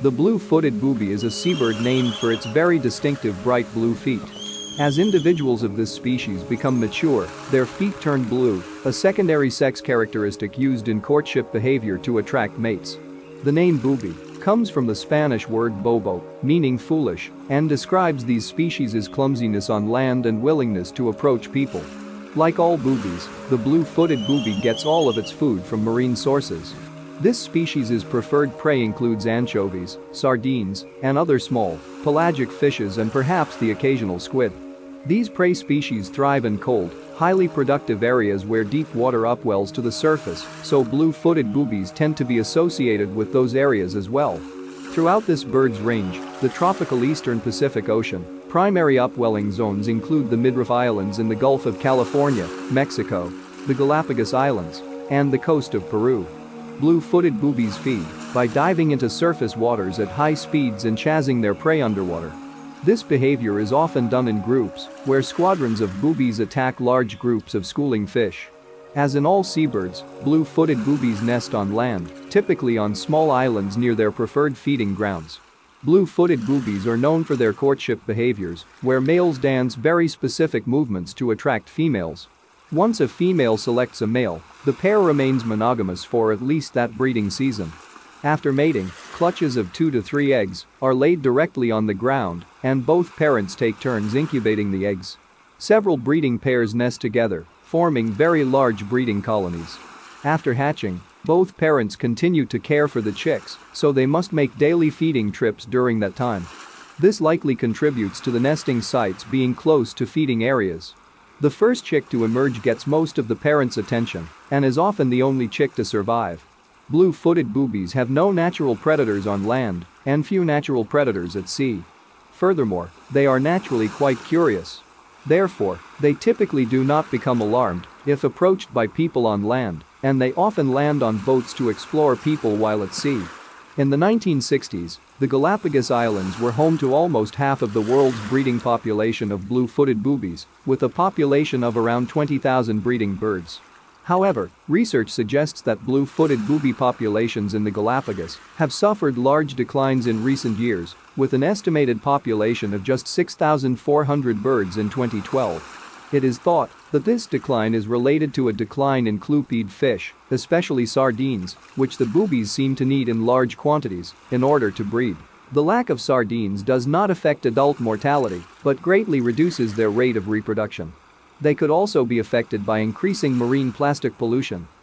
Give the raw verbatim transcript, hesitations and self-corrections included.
The blue-footed booby is a seabird named for its very distinctive bright blue feet. As individuals of this species become mature, their feet turn blue, a secondary sex characteristic used in courtship behavior to attract mates. The name booby comes from the Spanish word bobo, meaning foolish, and describes these species' clumsiness on land and willingness to approach people. Like all boobies, the blue-footed booby gets all of its food from marine sources. This species' preferred prey includes anchovies, sardines, and other small, pelagic fishes and perhaps the occasional squid. These prey species thrive in cold, highly productive areas where deep water upwells to the surface, so blue-footed boobies tend to be associated with those areas as well. Throughout this bird's range, the tropical eastern Pacific Ocean, primary upwelling zones include the midriff islands in the Gulf of California, Mexico, the Galapagos Islands, and the coast of Peru. Blue-footed boobies feed by diving into surface waters at high speeds and chasing their prey underwater. This behavior is often done in groups, where squadrons of boobies attack large groups of schooling fish. As in all seabirds, blue-footed boobies nest on land, typically on small islands near their preferred feeding grounds. Blue-footed boobies are known for their courtship behaviors, where males dance very specific movements to attract females. Once a female selects a male, the pair remains monogamous for at least that breeding season. After mating, clutches of two to three eggs are laid directly on the ground, and both parents take turns incubating the eggs. Several breeding pairs nest together, forming very large breeding colonies. After hatching, both parents continue to care for the chicks, so they must make daily feeding trips during that time. This likely contributes to the nesting sites being close to feeding areas. The first chick to emerge gets most of the parents' attention and is often the only chick to survive. Blue-footed boobies have no natural predators on land and few natural predators at sea. Furthermore, they are naturally quite curious. Therefore, they typically do not become alarmed if approached by people on land, and they often land on boats to explore people while at sea. In the nineteen sixties, the Galapagos Islands were home to almost half of the world's breeding population of blue-footed boobies, with a population of around twenty thousand breeding birds. However, research suggests that blue-footed booby populations in the Galapagos have suffered large declines in recent years, with an estimated population of just six thousand four hundred birds in twenty twelve. It is thought that this decline is related to a decline in clupid fish, especially sardines, which the boobies seem to need in large quantities in order to breed. The lack of sardines does not affect adult mortality, but greatly reduces their rate of reproduction. They could also be affected by increasing marine plastic pollution,